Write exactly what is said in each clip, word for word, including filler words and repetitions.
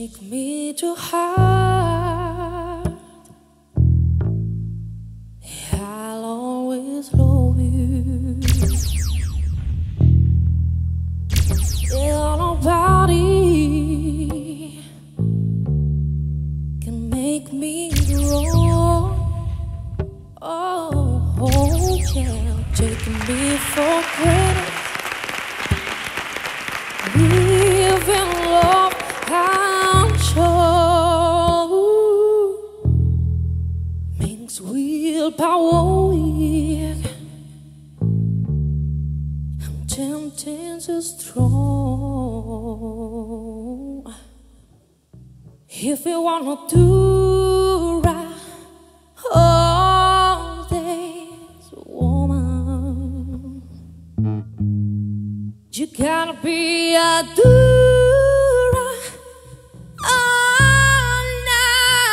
Take me to heart. I'll always love you. Yeah, nobody can make me wrong. Oh, oh yeah, taking me for granted. Live in love, I'm sure, makes willpower weak. I'm tempted so strong. If you wanna do right all days, woman, you gotta be a doer on a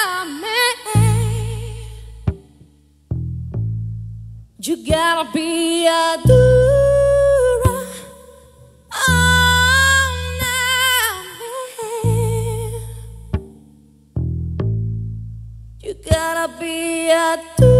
man. You gotta be a doer on a man. You gotta be a doer.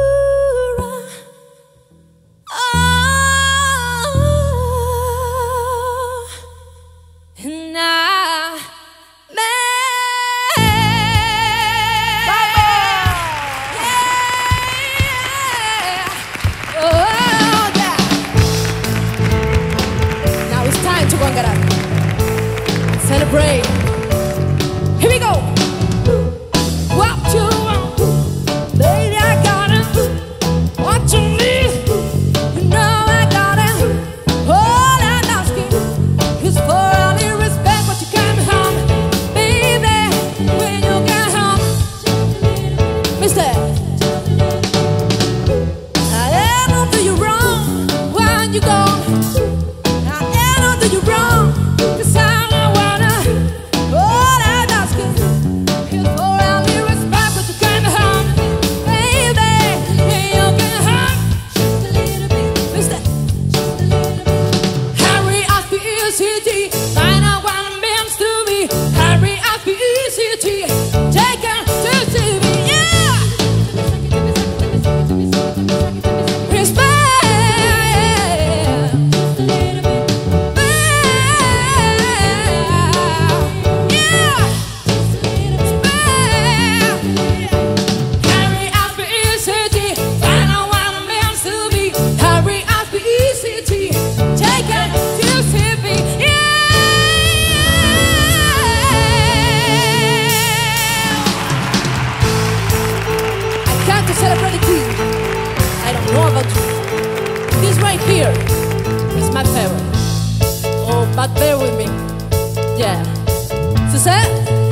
Celebrate. Here we go. What you want, baby? I got it. What you need, you know I got it. All I'm asking is for a little respect, but you can't home, baby. When you get home, Mister, I ain't gonna do you wrong when you gone. I ain't gonna do you wrong, 'cause I celebrate the queen. I don't know about you. This right here is my favorite. Oh, but bear with me. Yeah. Suzette?